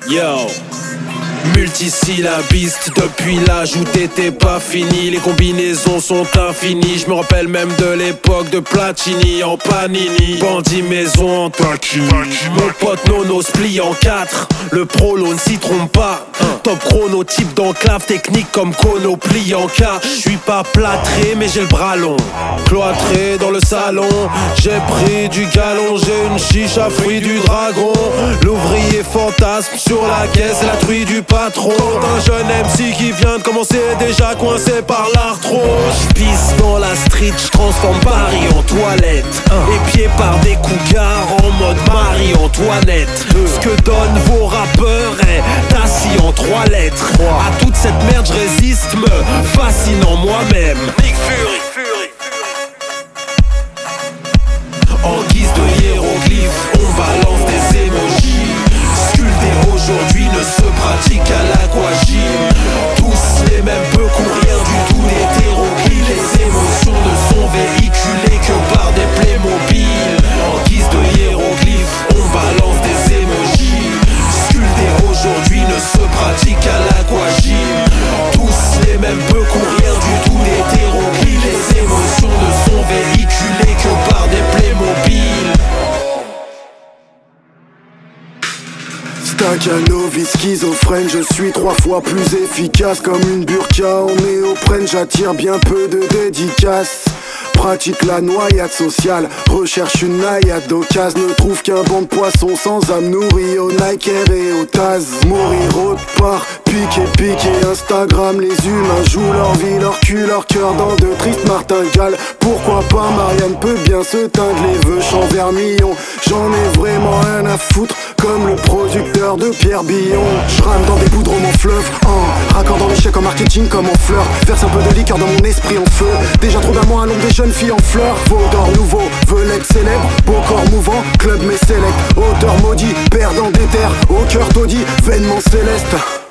Yo, multisyllabiste, depuis l'âge où t'étais pas fini. Les combinaisons sont infinies. Je me rappelle même de l'époque de Platini en Panini. Bandit maison en taquini. Mon pote Nono se plie en 4. Le prolo ne s'y trompe pas. Top chrono, type d'enclave, technique comme Kono, plie en K. J'suis pas plâtré mais j'ai le bras long. Cloîtré dans le salon, j'ai pris du galon. J'ai une chicha, fruit du dragon. L'ouvrier fantasme sur la caisse, la truie du patron. Un jeune MC qui vient de commencer, déjà coincé par l'arthrose. J'pisse dans la street, j'transforme Paris en toilette. Épié par des cougars en mode Marie-Antoinette. Ce que donnent vos rappeurs est assis en 3 lettres. À toute cette merde j'résiste, me fascinant moi-même. Nick Fury. En guise de hiéroglyphe, on balance des émojis. Sculpter aujourd'hui ne se pratique qu'à l'aquagym. Tous les mêmes peu qu'ont rien du tout d'hétéroclite. Les émotions ne sont véhiculées que par des Playmobil. En guise de hiéroglyphe, on balance des émojis. Sculpter aujourd'hui ne se pratique qu'à l'aquagym. Tous les mêmes peu qu'ont rien du tout d'hétéroclite. Les émotions ne sont véhiculées que par des Playmobil. Stakhanovic, schizophrène, je suis 3 fois plus efficace. Comme une burqa en néoprène, j'attire bien peu de dédicaces. Pratique la noyade sociale, recherche une naïade d'occasion. Ne trouve qu'un banc de poissons sans âme nourri au Nike Air et au Taz. Mourir autre part, piquer Instagram. Les humains jouent leur vie, leur cul, leur cœur dans de tristes martingales. Pourquoi pas, Marianne peut bien se teindre les vœux champ vermillon. J'en ai vraiment rien à foutre, comme le producteur de Pierre Billon. J'rame dans des boudrons en fleuve, raccordant l'échec en marketing comme en fleurs. Verse un peu de liqueur dans mon esprit en feu. Déjà trop d'amour à l'ombre des jeunes filles en fleurs. Veau d'or nouveau, veulent être célèbre. Beau corps mouvant, club mais sélect. Auteur maudit, perdant des terres. Au cœur taudis, vainement céleste.